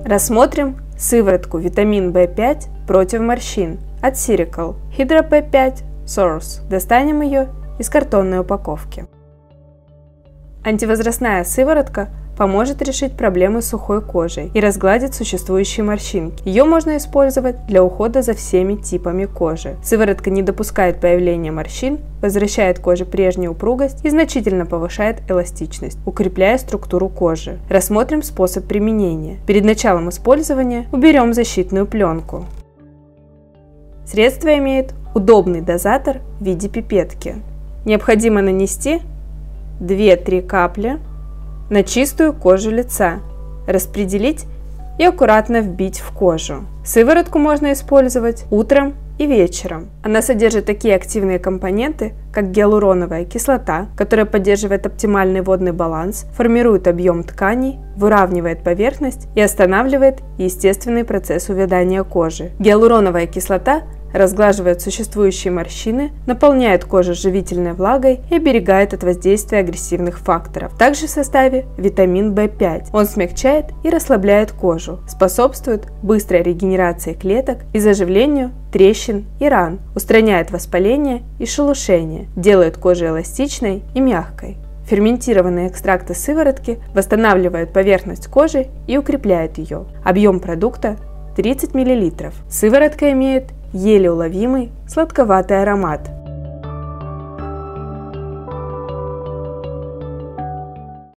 Рассмотрим сыворотку витамин В5 против морщин от Sirical Hydra P5 Source. Достанем ее из картонной упаковки. Антивозрастная сыворотка поможет решить проблемы с сухой кожей и разгладит существующие морщинки. Ее можно использовать для ухода за всеми типами кожи. Сыворотка не допускает появления морщин, возвращает коже прежнюю упругость и значительно повышает эластичность, укрепляя структуру кожи. Рассмотрим способ применения. Перед началом использования уберем защитную пленку. Средство имеет удобный дозатор в виде пипетки. Необходимо нанести 2-3 капли на чистую кожу лица, распределить и аккуратно вбить в кожу. Сыворотку можно использовать утром и вечером. Она содержит такие активные компоненты, как гиалуроновая кислота, которая поддерживает оптимальный водный баланс, формирует объем тканей, выравнивает поверхность и останавливает естественный процесс увядания кожи. Гиалуроновая кислота разглаживает существующие морщины, наполняет кожу живительной влагой и оберегает от воздействия агрессивных факторов. Также в составе витамин В5. Он смягчает и расслабляет кожу, способствует быстрой регенерации клеток и заживлению трещин и ран, устраняет воспаление и шелушение, делает кожу эластичной и мягкой. Ферментированные экстракты сыворотки восстанавливают поверхность кожи и укрепляют ее. Объем продукта 30 мл. Сыворотка имеет еле уловимый сладковатый аромат.